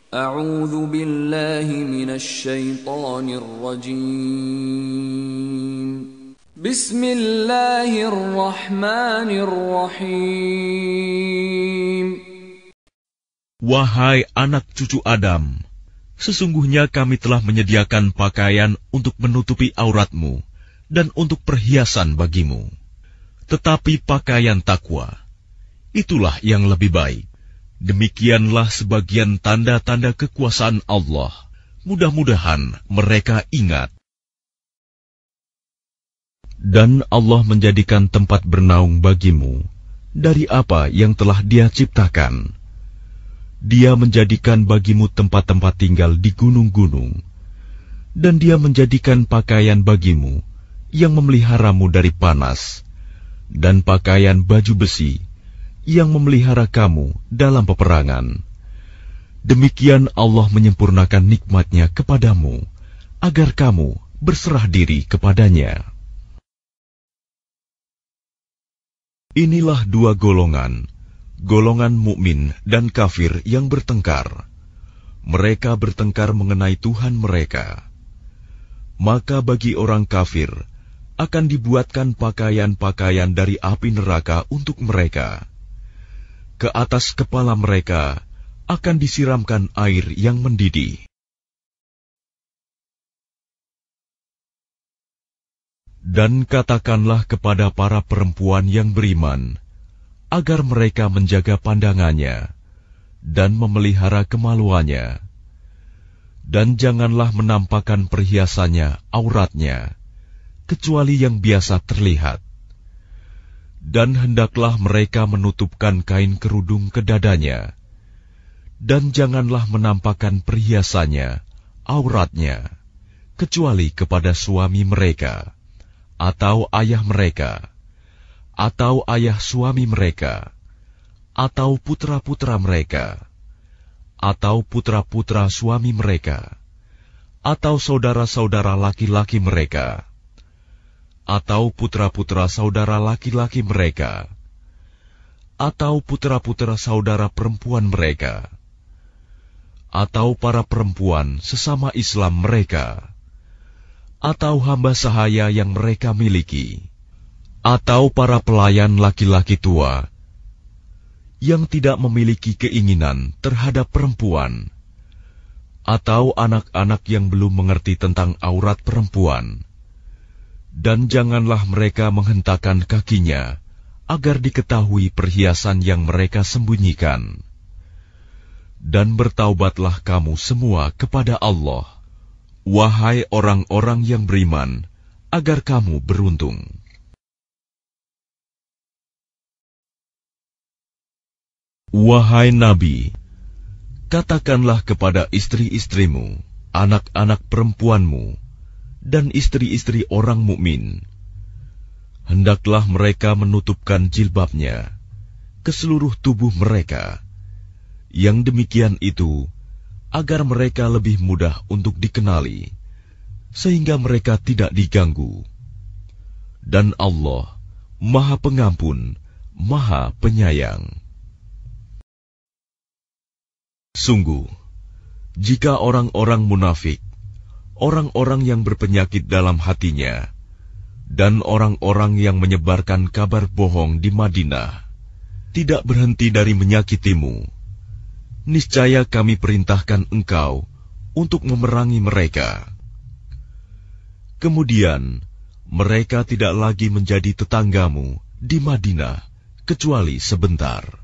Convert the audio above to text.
A'udzu billahi minasy syaithanir rajim. Bismillahirrahmanirrahim. Wahai anak cucu Adam, sesungguhnya kami telah menyediakan pakaian untuk menutupi auratmu dan untuk perhiasan bagimu. Tetapi pakaian takwa, itulah yang lebih baik. Demikianlah sebagian tanda-tanda kekuasaan Allah. Mudah-mudahan mereka ingat. Dan Allah menjadikan tempat bernaung bagimu dari apa yang telah Dia ciptakan. Dia menjadikan bagimu tempat-tempat tinggal di gunung-gunung, dan Dia menjadikan pakaian bagimu yang memeliharamu dari panas, dan pakaian baju besi yang memelihara kamu dalam peperangan. Demikian Allah menyempurnakan nikmat-Nya kepadamu, agar kamu berserah diri kepadanya. Inilah dua golongan, golongan mukmin dan kafir yang bertengkar. Mereka bertengkar mengenai Tuhan mereka. Maka bagi orang kafir akan dibuatkan pakaian-pakaian dari api neraka untuk mereka. Ke atas kepala mereka akan disiramkan air yang mendidih. Dan katakanlah kepada para perempuan yang beriman, agar mereka menjaga pandangannya dan memelihara kemaluannya, dan janganlah menampakkan perhiasannya, auratnya, kecuali yang biasa terlihat. Dan hendaklah mereka menutupkan kain kerudung ke dadanya, dan janganlah menampakkan perhiasannya, auratnya, kecuali kepada suami mereka, atau ayah mereka, atau ayah suami mereka, atau putra-putra mereka, atau putra-putra suami mereka, atau saudara-saudara laki-laki mereka, atau putra-putra saudara laki-laki mereka, atau putra-putra saudara perempuan mereka, atau para perempuan sesama Islam mereka, atau hamba sahaya yang mereka miliki, atau para pelayan laki-laki tua yang tidak memiliki keinginan terhadap perempuan, atau anak-anak yang belum mengerti tentang aurat perempuan. Dan janganlah mereka menghentakkan kakinya agar diketahui perhiasan yang mereka sembunyikan. Dan bertaubatlah kamu semua kepada Allah, wahai orang-orang yang beriman, agar kamu beruntung. Wahai Nabi, katakanlah kepada istri-istrimu, anak-anak perempuanmu, dan istri-istri orang mukmin, hendaklah mereka menutupkan jilbabnya ke seluruh tubuh mereka. Yang demikian itu agar mereka lebih mudah untuk dikenali, sehingga mereka tidak diganggu. Dan Allah Maha Pengampun, Maha Penyayang. Sungguh, jika orang-orang munafik, orang-orang yang berpenyakit dalam hatinya, dan orang-orang yang menyebarkan kabar bohong di Madinah, tidak berhenti dari menyakitimu, niscaya kami perintahkan engkau untuk memerangi mereka. Kemudian, mereka tidak lagi menjadi tetanggamu di Madinah, kecuali sebentar.